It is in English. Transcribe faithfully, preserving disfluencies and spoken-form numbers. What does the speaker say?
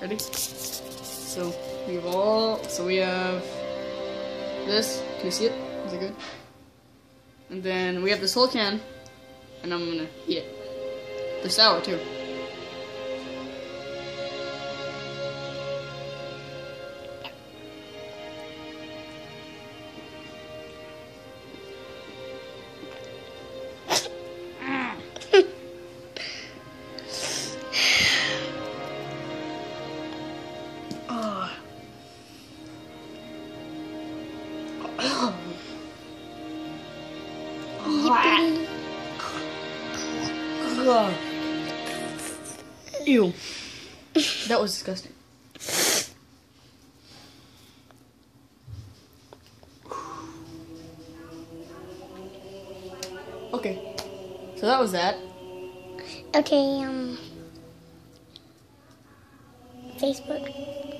Ready? So we have all. So we have this. Can you see it? Is it good? And then we have this whole can, and I'm gonna eat it. They're sour too. Ew. That was disgusting. Okay. So that was that. Okay, um... Facebook.